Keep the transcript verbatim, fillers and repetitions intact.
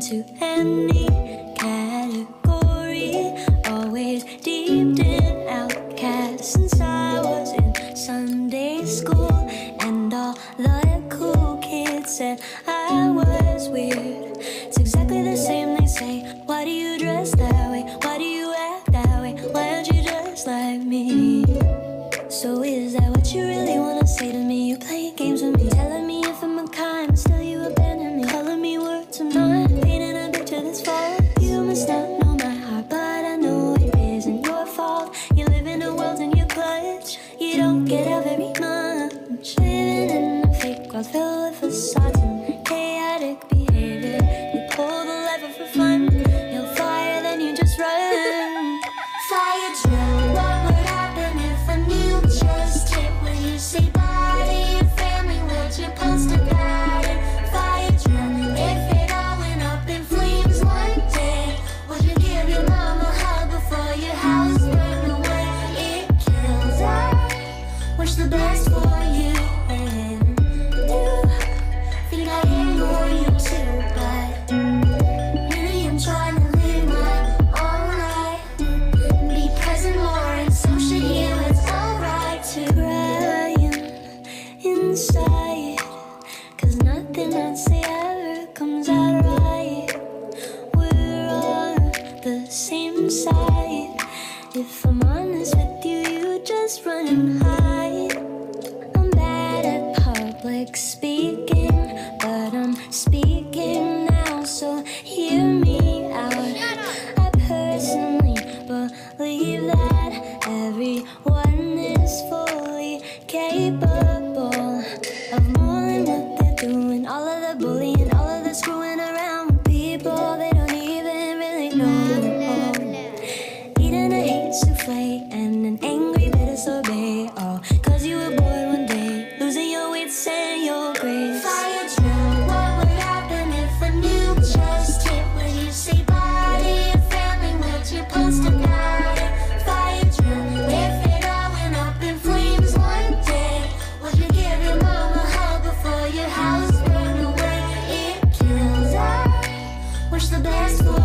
into any category. Always deep in outcast since I was in Sunday school, and all the cool kids said I was weird. It's exactly the same, they say. Why do you dress that way? Why do you act that way? Why aren't you just like me? So is that what you really wanna say to me? You playing games with me, telling me if I'm unkind, but still you abandon me, calling me words of mine, painting a picture that's false. You must not know my heart, but I know it isn't your fault. You live in a world in your clutch, you don't get out very much. Living in a fake world filled with facades and chaotic behavior. You pull the lever for fun, you'll fire, then you just run. Fire drill, what would happen if a nuke just hit? Will you say bye to your family? Would you post about it? Fire drill, if it all went up in flames one day, would you give your mom a hug before your house burned away? It kills her, wish the best for you, and do think I ignore you too, but really I'm trying to live my own life, be present more, and so should you. It's alright to crying inside, cause nothing I'd say ever comes out right. We're on the same side. If I'm honest with you, you just run and hide. I'm bad at public speaking, but I'm speaking now, so hear me out. I personally believe that everyone is fully capable of more than what they're doing. All of the bullying, all of the screwing around with people they don't even really know. Eating a hate souffle and an angry bitter sorbet, all cause you were bored one day, losing your wits and your grace. Fire drill, what would happen if a nuke just hit? Would you say bye to your family? Would you post about it? Fire drill, if it all went up in flames one day, would you give your mom a hug before your house burned away? It kills her, wish the best for